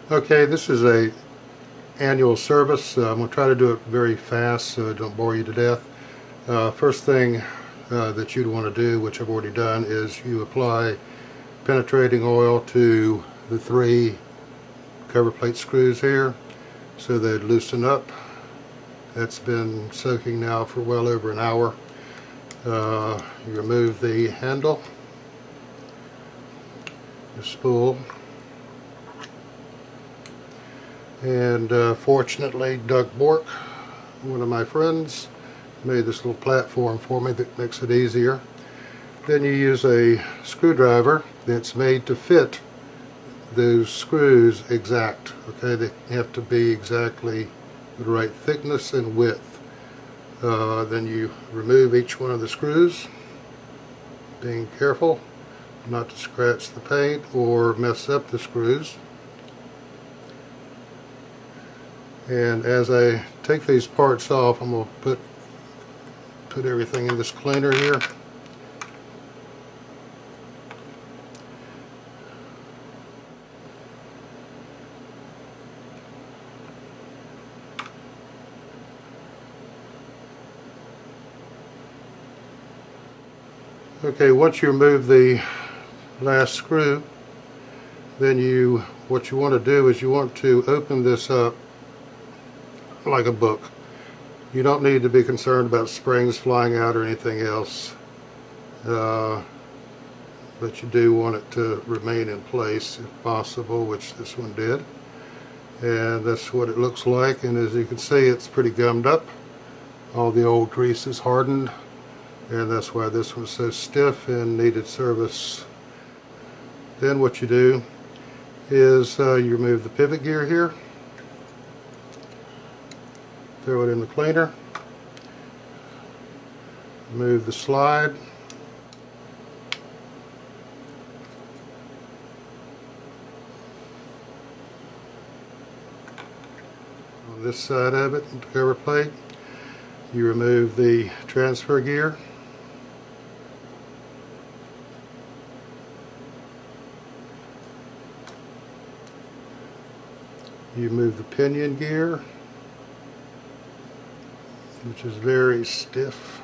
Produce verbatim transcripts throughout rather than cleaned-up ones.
Okay, this is a annual service. Uh, I'm going to try to do it very fast so I don't bore you to death. Uh, first thing uh, that you'd want to do, which I've already done, is you apply penetrating oil to the three cover plate screws here so they'd loosen up. That's been soaking now for well over an hour. Uh, you remove the handle, the spool, and uh, fortunately Doug Bork, one of my friends, made this little platform for me that makes it easier. Then you use a screwdriver that's made to fit those screws exact. Okay, they have to be exactly the right thickness and width. Uh, then you remove each one of the screws, being careful not to scratch the paint or mess up the screws. And as I take these parts off, I'm going to put put everything in this cleaner here. Okay, once you remove the last screw, then you what you want to do is you want to open this up like a book. You don't need to be concerned about springs flying out or anything else, uh, but you do want it to remain in place if possible, which this one did. And that's what it looks like, and as you can see, it's pretty gummed up. All the old grease is hardened, and that's why this one's so stiff and needed service. Then what you do is uh, you remove the pivot gear here, throw it in the cleaner, remove the slide, on this side of it, the cover plate, you remove the transfer gear, you move the pinion gear, which is very stiff.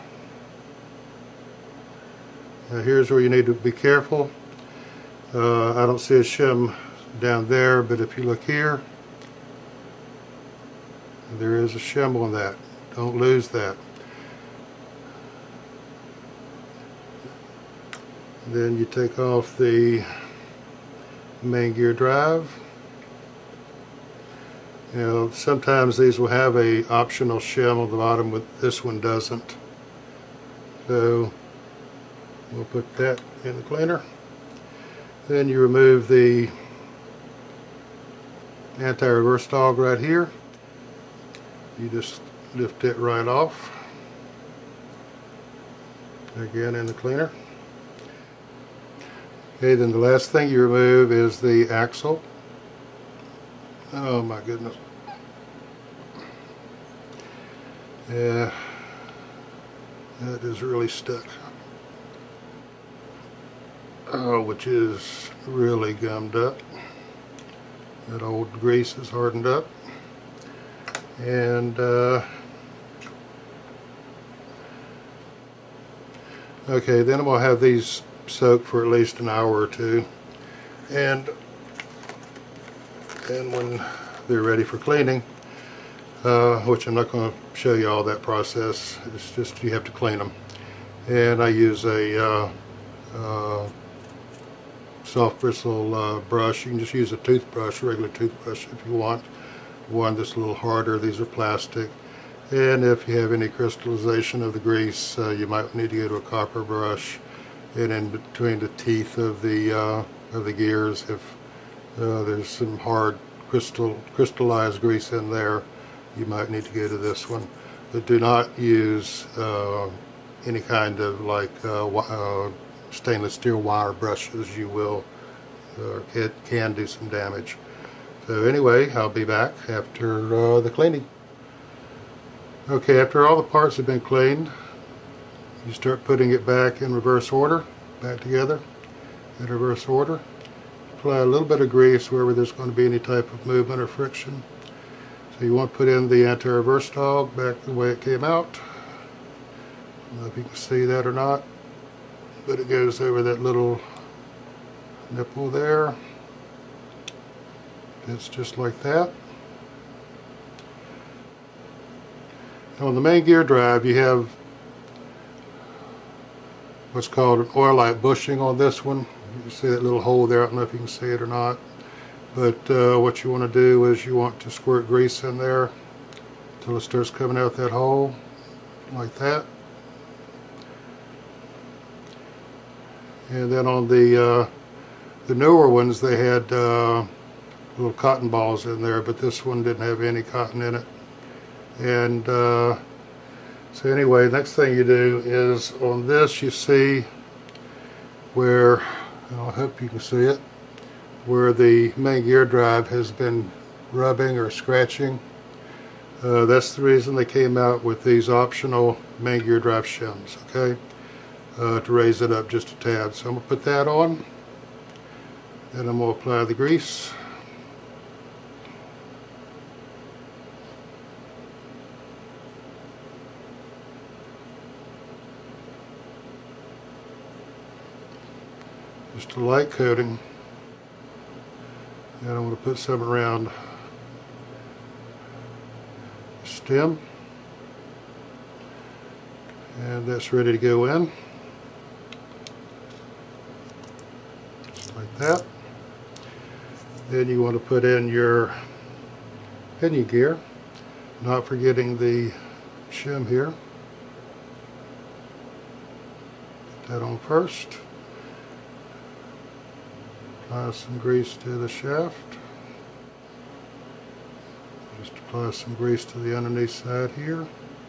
Now here's where you need to be careful. Uh, I don't see a shim down there, but if you look here, there is a shim on that. Don't lose that. Then you take off the main gear drive. You know, sometimes these will have a optional shim on the bottom, but this one doesn't. So we'll put that in the cleaner. Then you remove the anti-reverse dog right here. You just lift it right off. Again in the cleaner. Okay, then the last thing you remove is the axle. Oh my goodness. Yeah, that is really stuck. Oh, which is really gummed up. That old grease is hardened up. And uh, okay, then I'm going to have these soak for at least an hour or two. And and when they're ready for cleaning, uh, which I'm not going to show you all that process, it's just you have to clean them. And I use a uh, uh, soft bristle uh, brush. You can just use a toothbrush, a regular toothbrush if you want. One that's a little harder. These are plastic. And if you have any crystallization of the grease, uh, you might need to go to a copper brush. And in between the teeth of the uh, of the gears, if Uh, there's some hard crystal crystallized grease in there, you might need to go to this one. But do not use uh, any kind of like uh, uh, stainless steel wire brushes. You will uh, it can do some damage. So anyway, I'll be back after uh, the cleaning. Okay, after all the parts have been cleaned, you start putting it back in reverse order, back together in reverse order. apply a little bit of grease wherever there's going to be any type of movement or friction. So you want to put in the anti-reverse dog back the way it came out. I don't know if you can see that or not, but it goes over that little nipple there. It's just like that. On the main gear drive, you have what's called an oil light bushing on this one. You can see that little hole there. I don't know if you can see it or not. But uh, what you want to do is you want to squirt grease in there until it starts coming out that hole, like that. And then on the uh, the newer ones, they had uh, little cotton balls in there, but this one didn't have any cotton in it. And uh, so anyway, next thing you do is on this, you see where, I hope you can see it, where the main gear drive has been rubbing or scratching. Uh, that's the reason they came out with these optional main gear drive shims, okay, uh, to raise it up just a tad. So I'm going to put that on, and I'm going to apply the grease. Just a light coating, and I'm going to put some around the stem, and that's ready to go in, just like that. Then you want to put in your pinion gear, not forgetting the shim here. Put that on first. Apply some grease to the shaft. Just apply some grease to the underneath side here.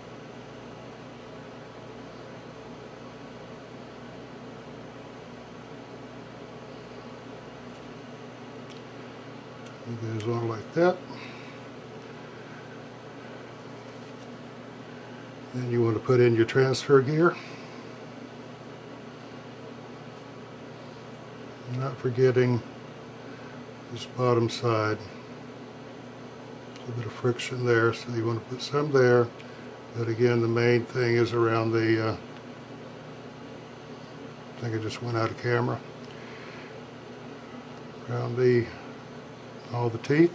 It goes on like that. Then you want to put in your transfer gear. Not forgetting this bottom side. A little bit of friction there, so you want to put some there. But again, the main thing is around the, uh, I think I just went out of camera, around the, all the teeth.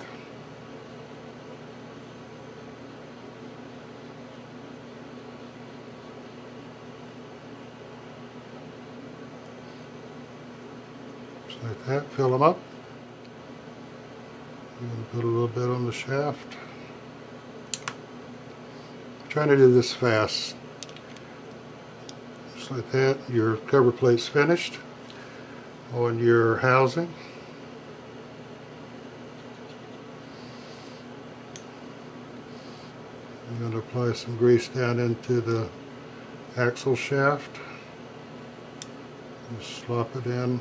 Like that, fill them up. I'm going to put a little bit on the shaft. I'm trying to do this fast. Just like that. Your cover plate's finished on your housing. I'm going to apply some grease down into the axle shaft. Just slop it in.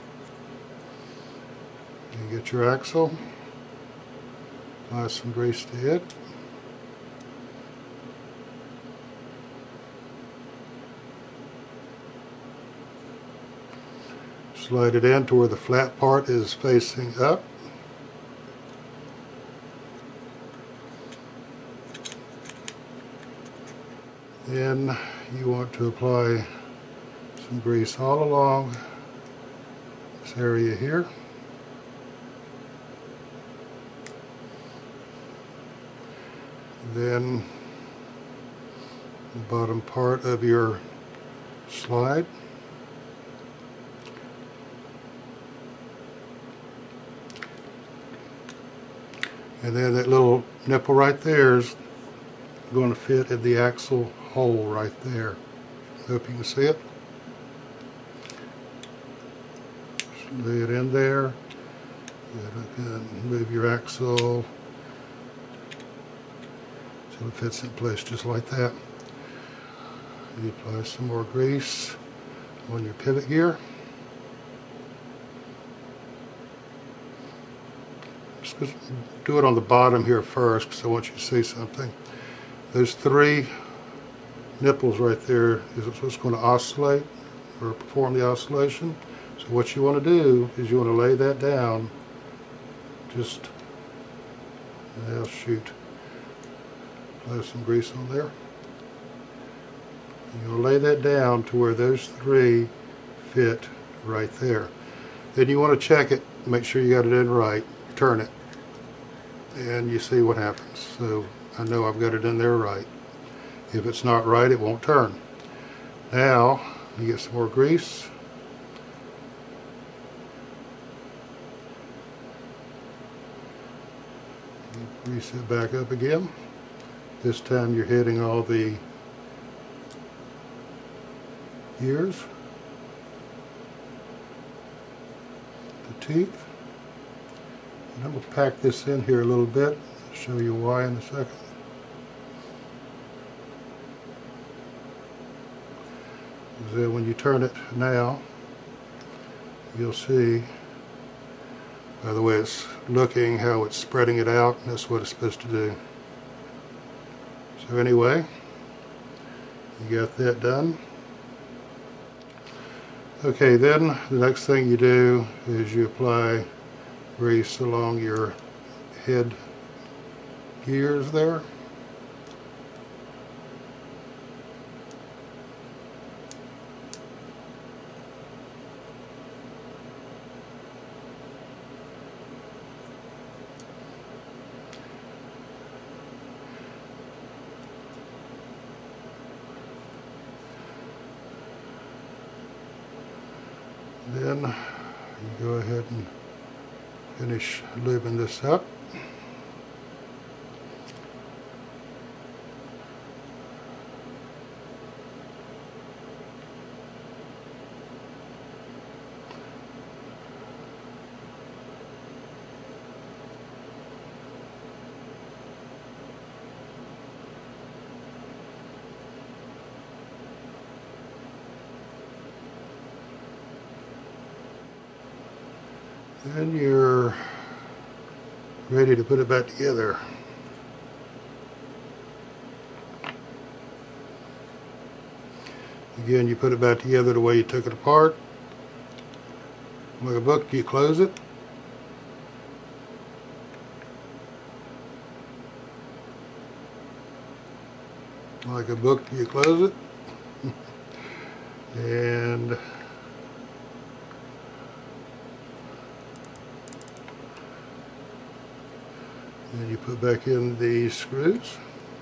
You get your axle, apply some grease to it. Slide it in to where the flat part is facing up. Then you want to apply some grease all along this area here. Then the bottom part of your slide. And then that little nipple right there is going to fit in the axle hole right there. Hope you can see it. Just lay it in there. And move your axle so it fits in place just like that. You apply some more grease on your pivot gear. Just do it on the bottom here first because I want you to see something. Those three nipples right there is what's going to oscillate or perform the oscillation. So what you want to do is you want to lay that down just, I'll shoot, apply some grease on there. You'll lay that down to where those three fit right there. Then you want to check it, make sure you got it in right, turn it, and you see what happens. So I know I've got it in there right. If it's not right, it won't turn. Now you get some more grease. You grease it back up again. This time you're hitting all the ears, the teeth. And I'm going to pack this in here a little bit. I'll show you why in a second. Then when you turn it now, you'll see by the way it's looking how it's spreading it out, and that's what it's supposed to do. So anyway, you got that done. Okay, then the next thing you do is you apply grease along your head gears there. Then you go ahead and finish lubing this up. Then you're ready to put it back together. Again, you put it back together the way you took it apart. Like a book, you close it. Like a book, you close it. And then you put back in the screws.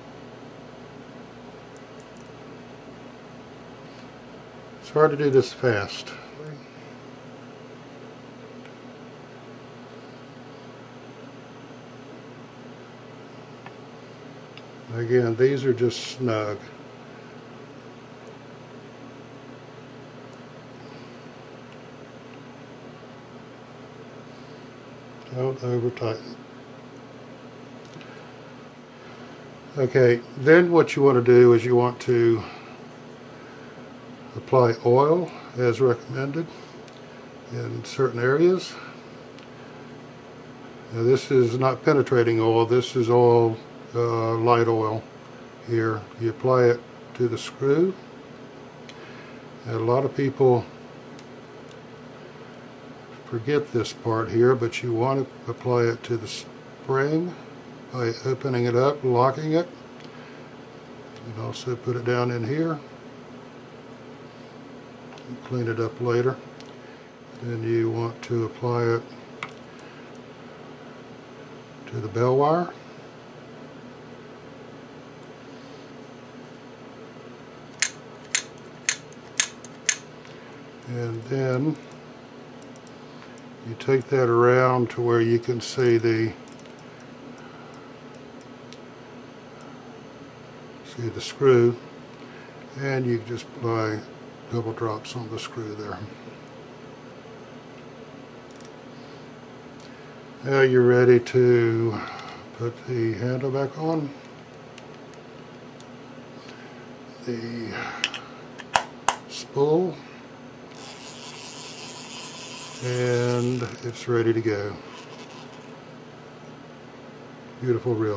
It's hard to do this fast. Again, these are just snug. Don't over tighten. Okay, then what you want to do is you want to apply oil as recommended in certain areas. Now this is not penetrating oil, this is all uh, light oil here. You apply it to the screw. And a lot of people forget this part here, but you want to apply it to the spring by opening it up, locking it. You can also put it down in here and clean it up later. Then you want to apply it to the bell wire. And then you take that around to where you can see the see the screw, and you just apply double drops on the screw there. Now you're ready to put the handle back on. The spool, and it's ready to go. Beautiful reel.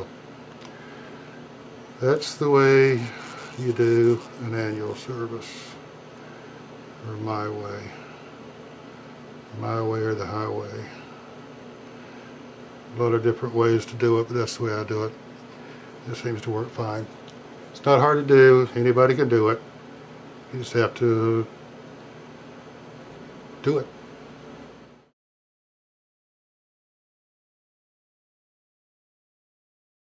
That's the way you do an annual service, or my way. My way or the highway. A lot of different ways to do it, but that's the way I do it. It seems to work fine. It's not hard to do. Anybody can do it. You just have to do it.